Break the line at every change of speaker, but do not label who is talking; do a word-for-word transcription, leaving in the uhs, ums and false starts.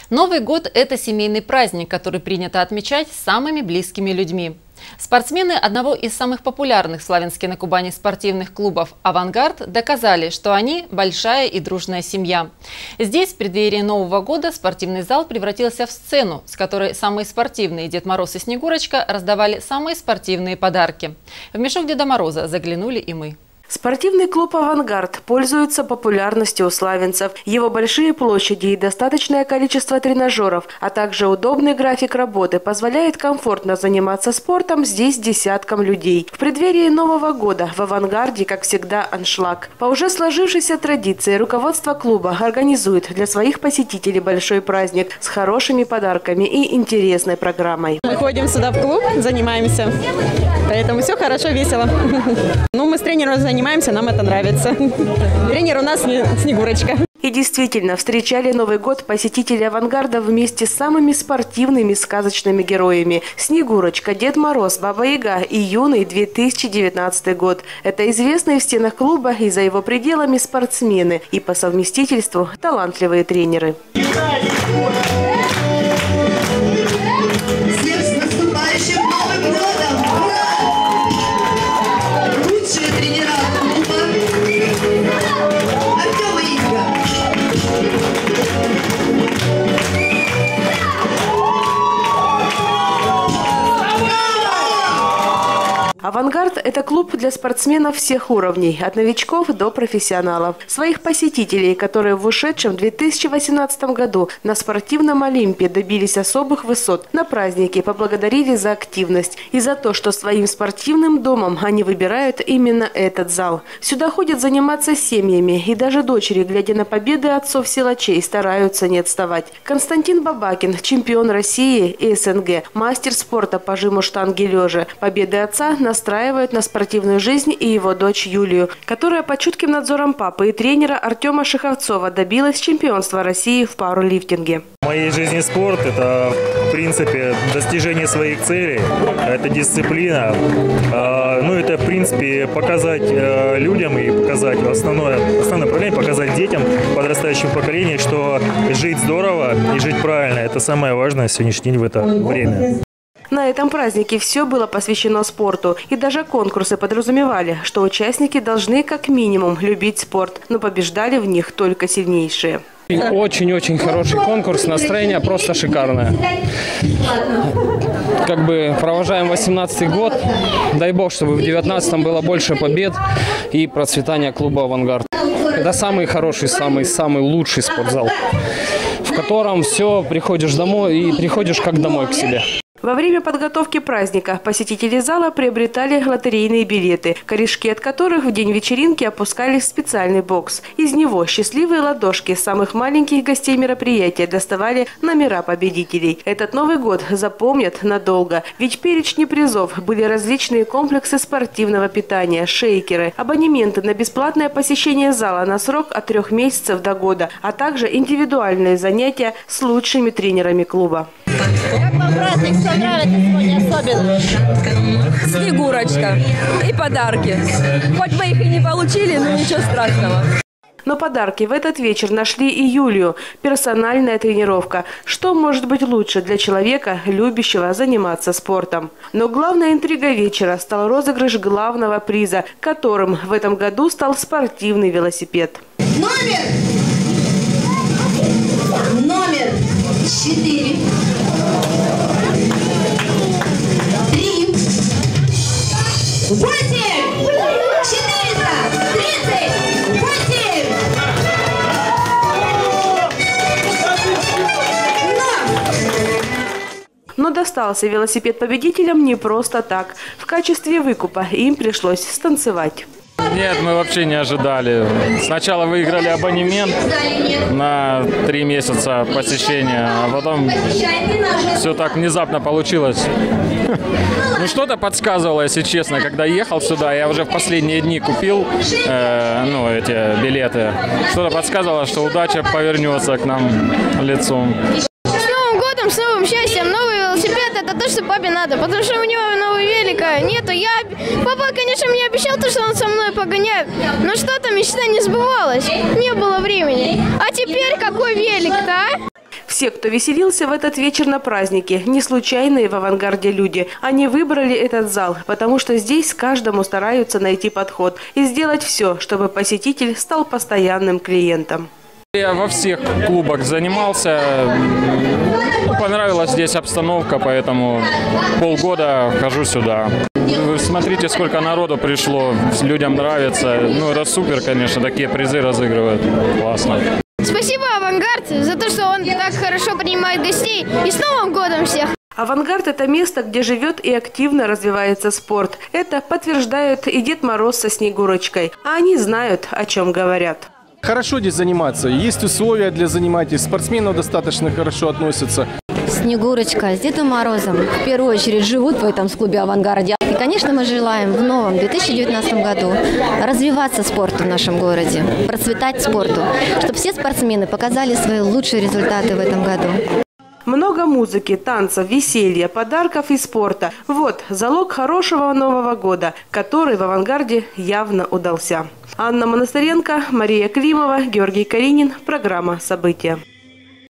Новый год – это семейный праздник, который принято отмечать с самыми близкими людьми. Спортсмены одного из самых популярных в Славянске на Кубани спортивных клубов «Авангард» доказали, что они – большая и дружная семья. Здесь, в преддверии Нового года, спортивный зал превратился в сцену, с которой самые спортивные Дед Мороз и Снегурочка раздавали самые спортивные подарки. В мешок Деда Мороза заглянули и мы.
Спортивный клуб «Авангард» пользуется популярностью у славянцев. Его большие площади и достаточное количество тренажеров, а также удобный график работы позволяет комфортно заниматься спортом здесь десяткам людей. В преддверии Нового года в «Авангарде», как всегда, аншлаг. По уже сложившейся традиции руководство клуба организует для своих посетителей большой праздник с хорошими подарками и интересной программой.
Мы ходим сюда в клуб, занимаемся, поэтому все хорошо, весело. Ну, мы с тренером занимаемся. Занимаемся, нам это нравится. Тренер у нас Снегурочка.
И действительно, встречали Новый год посетители «Авангарда» вместе с самыми спортивными сказочными героями. Снегурочка, Дед Мороз, Баба Яга и юный две тысячи девятнадцатый год. Это известные в стенах клуба и за его пределами спортсмены и по совместительству талантливые тренеры. «Авангард» – это клуб для спортсменов всех уровней, от новичков до профессионалов. Своих посетителей, которые в ушедшем две тысячи восемнадцатом году на спортивном Олимпе добились особых высот, на празднике поблагодарили за активность и за то, что своим спортивным домом они выбирают именно этот зал. Сюда ходят заниматься семьями, и даже дочери, глядя на победы отцов-силачей, стараются не отставать. Константин Бабакин – чемпион России и СНГ, мастер спорта по жиму штанги лежа. Победы отца на настраивают на спортивную жизнь и его дочь Юлию, которая под чутким надзором папы и тренера Артема Шиховцова добилась чемпионства России в пауэрлифтинге.
В моей жизни спорт – это, в принципе, достижение своих целей, это дисциплина. Ну, это, в принципе, показать людям и показать основное, основное направление, показать детям, подрастающему поколению, что жить здорово и жить правильно – это самое важное в сегодняшний день в это время.
На этом празднике все было посвящено спорту. И даже конкурсы подразумевали, что участники должны как минимум любить спорт, но побеждали в них только сильнейшие.
Очень-очень хороший конкурс, настроение просто шикарное. Как бы провожаем восемнадцатый год. Дай бог, чтобы в девятнадцатом было больше побед и процветания клуба «Авангард». Это самый хороший, самый, самый лучший спортзал, в котором все, приходишь домой и приходишь как домой к себе.
Во время подготовки праздника посетители зала приобретали лотерейные билеты, корешки от которых в день вечеринки опускались в специальный бокс. Из него счастливые ладошки самых маленьких гостей мероприятия доставали номера победителей. Этот Новый год запомнят надолго, ведь в перечне призов были различные комплексы спортивного питания, шейкеры, абонементы на бесплатное посещение зала на срок от трех месяцев до года, а также индивидуальные занятия с лучшими тренерами клуба.
Как вам праздник? Что нравится сегодня особенно? Снегурочка и подарки. Хоть мы их и не получили, но ничего страшного.
Но подарки в этот вечер нашли и Юлию. Персональная тренировка. Что может быть лучше для человека, любящего заниматься спортом? Но главная интрига вечера стал розыгрыш главного приза, которым в этом году стал спортивный велосипед.
Номер! Номер четыре. Три. Восемь. Четыреста тридцать восемь.
Но достался велосипед победителям не просто так. В качестве выкупа им пришлось станцевать.
Нет, мы вообще не ожидали. Сначала выиграли абонемент на три месяца посещения, а потом все так внезапно получилось. Ну, что-то подсказывало, если честно, когда ехал сюда, я уже в последние дни купил э, ну, эти билеты. Что-то подсказывало, что удача повернется к нам лицом.
С Новым годом, с новым счастьем, новый велосипед – это то, что папе надо, потому что у него новый велика нету. Я, папа, конечно, мне обещал то, что он со мной погоняет, но что-то мечта не сбывалась, не было времени. А теперь какой велик-то, а?
Все, кто веселился в этот вечер на празднике, не случайные в «Авангарде» люди. Они выбрали этот зал, потому что здесь каждому стараются найти подход и сделать все, чтобы посетитель стал постоянным клиентом.
Я во всех клубах занимался, понравилась здесь обстановка, поэтому полгода хожу сюда. Вы смотрите, сколько народу пришло, людям нравится. Ну, это супер, конечно, такие призы разыгрывают. Классно.
Спасибо «Авангард» за то, что он так хорошо принимает гостей. И с Новым годом всех!
«Авангард» – это место, где живет и активно развивается спорт. Это подтверждают и Дед Мороз со Снегурочкой. А они знают, о чем говорят.
Хорошо здесь заниматься. Есть условия для занятий. Спортсменов достаточно хорошо относятся.
Снегурочка с Дедом Морозом в первую очередь живут в этом клубе «Авангарде». И, конечно, мы желаем в новом две тысячи девятнадцатом году развиваться спорту в нашем городе, процветать спорту, чтобы все спортсмены показали свои лучшие результаты в этом году.
Много музыки, танцев, веселья, подарков и спорта. Вот залог хорошего Нового года, который в «Авангарде» явно удался. Анна Монастыренко, Мария Климова, Георгий Каринин. Программа «События».